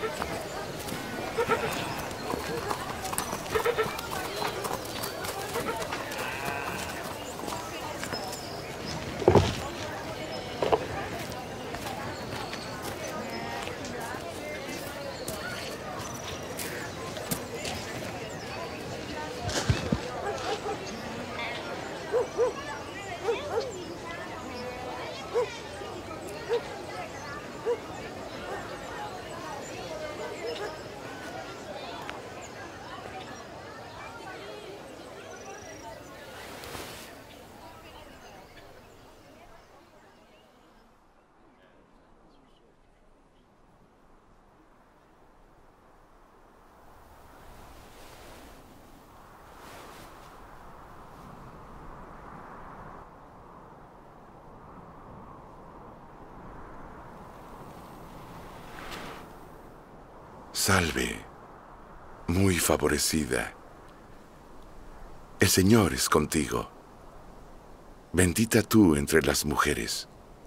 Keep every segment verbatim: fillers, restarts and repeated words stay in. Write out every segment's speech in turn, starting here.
Salve, muy favorecida. El Señor es contigo. Bendita tú entre las mujeres.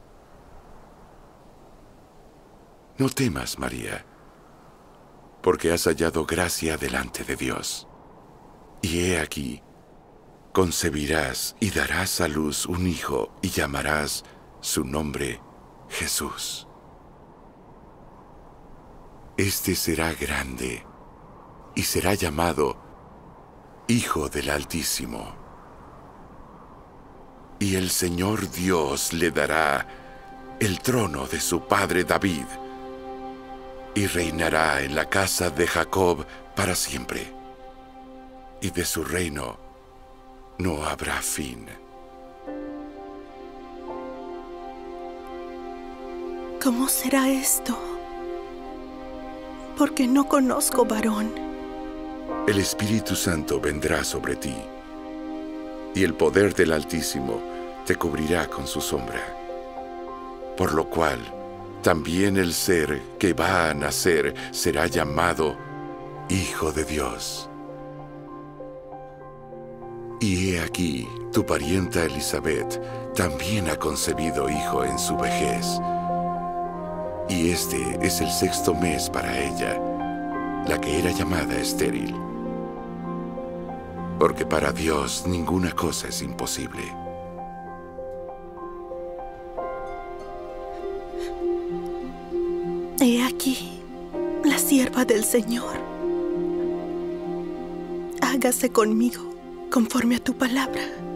No temas, María, porque has hallado gracia delante de Dios. Y he aquí, concebirás y darás a luz un hijo y llamarás su nombre Jesús. Este será grande y será llamado Hijo del Altísimo. Y el Señor Dios le dará el trono de su padre David y reinará en la casa de Jacob para siempre, y de su reino no habrá fin. ¿Cómo será esto? Porque no conozco varón. El Espíritu Santo vendrá sobre ti, y el poder del Altísimo te cubrirá con su sombra. Por lo cual, también el ser que va a nacer será llamado Hijo de Dios. Y he aquí, tu parienta Elizabeth también ha concebido hijo en su vejez. Y este es el sexto mes para ella, la que era llamada estéril. Porque para Dios ninguna cosa es imposible. He aquí, la sierva del Señor. Hágase conmigo conforme a tu palabra.